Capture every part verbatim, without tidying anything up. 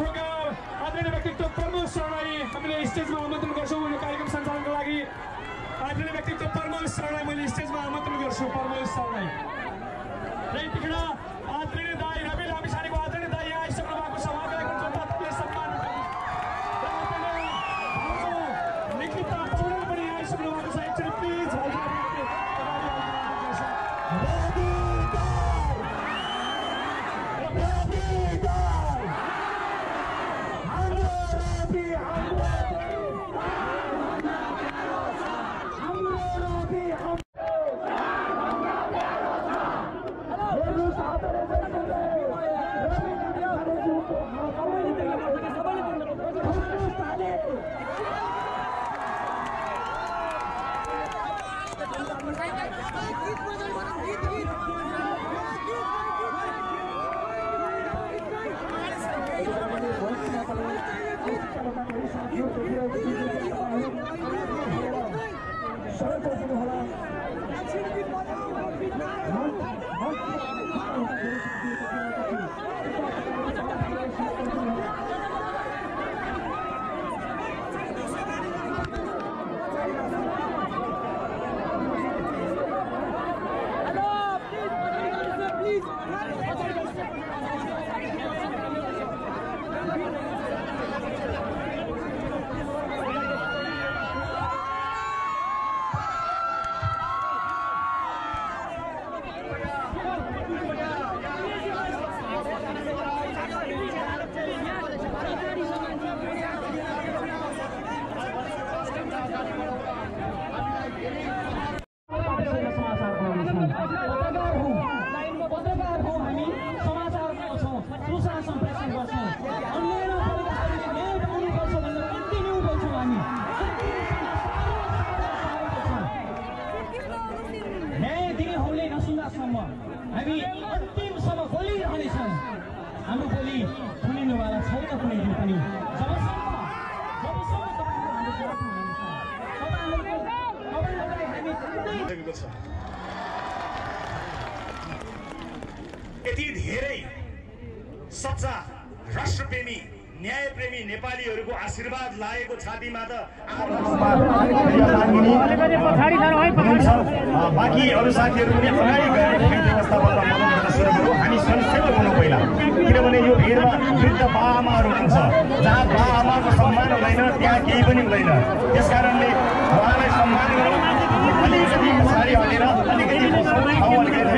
Programme आदरणीय व्यक्तित्व प्रमोद शर्मालाई हामीले स्टेजमा आमन्त्रण गर्छौँ यो कार्यक्रम सञ्चालनको लागि। आदरणीय व्यक्तित्व प्रमोद शर्मालाई मैले स्टेजमा आमन्त्रण गर्छु। प्रमोद शर्मालाई र यतिखेर आदरणीय दाइ रवि लामिछानेको आदरणीय दाइ यहाँ आइसक्नु भएको छ। उहाँको लागि जनता तपाईँले सम्मान निकिता पौडेल पनि यहाँ आइसक्नु भएको छ। एकचोटि प्लिज हामी अन्तिमसम्म बोलिरहनेछौँ। हाम्रो बोली सुनिनुवाला छैन कुनै दिन पनि। जबसम्म जबसम्म तपाईँहरूलाई हामी यति धेरै सच्चा राष्ट्रप्रेमी न्यायप्रेमी नेपालीहरूको आशीर्वाद लागेको छातीमा त बाँकी अरू साथीहरू पनि अगाडि गएर व्यवस्थापनका मदत गर्न सुरु गरौँ। हामी स्वयंसेवक हुनु पहिला, किनभने यो भिडमा वृद्ध बाआमाहरू हुनुहुन्छ। जहाँ बाआमाको सम्मान हुँदैन त्यहाँ केही पनि हुँदैन। त्यस कारणले उहाँलाई सम्मान गरौँ। अलिकति पछाडि हटेर अलिकति ठाउँ अलिकति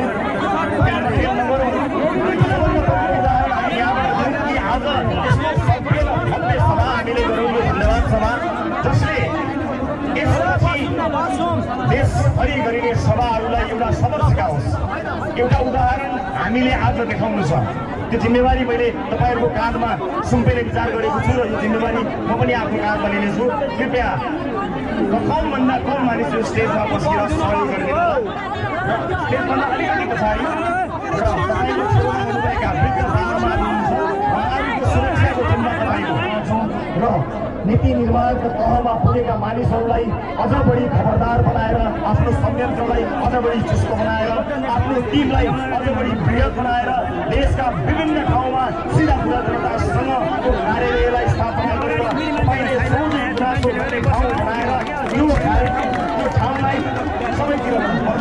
आज भव्य सभा हामीले गरौँ यो धन्यवाद सभा, जसले यसपछि देशभरि गरिने सभाहरूलाई एउटा सबक सिकाओस्, एउटा उदाहरण हामीले आज देखाउनु छ। त्यो जिम्मेवारी मैले तपाईँहरूको काँधमा सुम्पेर विचार गरेको छु र यो जिम्मेवारी म पनि आफ्नो काँधमा लिनेछु। कृपया कमभन्दा कम मानिस यो स्टेजमा बसेर सहयोग गरिदिनु होला। स्टेजभन्दा अलिकति पछाडि र तपाईँको छेउमा हुनुभएका वृद्ध बाबामाहरू हुनुहुन्छ, उहाँहरूको सुरक्षाको जिम्मा तपाईँको र नीति निर्माणको तहमा पुगेका मानिसहरूलाई अझ बढी खबरदार बनाएर, आफ्नो संयन्त्रलाई अझ बढी चुस्तो बनाएर, आफ्नो टिमलाई अझ बढी वृहत बनाएर देशका विभिन्न ठाउँमा सिधा बुढा जनतासँगको कार्यालयलाई स्थापना गरेर तपाईँले सोध्ने गुनासो गर्ने ठाउँ बनाएर यो कार्यक्रम यो ठाउँलाई सबैतिर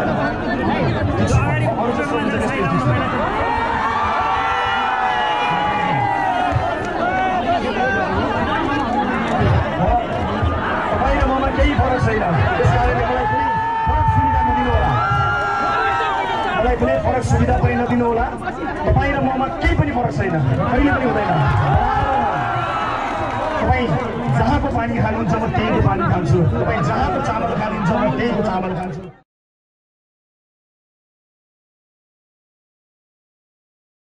केही फरक छैन। त्यस कारणले मलाई कुनै फरक सुविधा नदिनु होला, मलाई कुनै फरक सुविधा पनि नदिनु होला। तपाईँ र ममा केही पनि फरक छैन, कहिले पनि हुँदैन। तपाईँ जहाँको पानी खानुहुन्छ म त्यहीको पानी खान्छु, तपाईँ जहाँको चामल खानुहुन्छ म त्यहीको चामल खान्छु।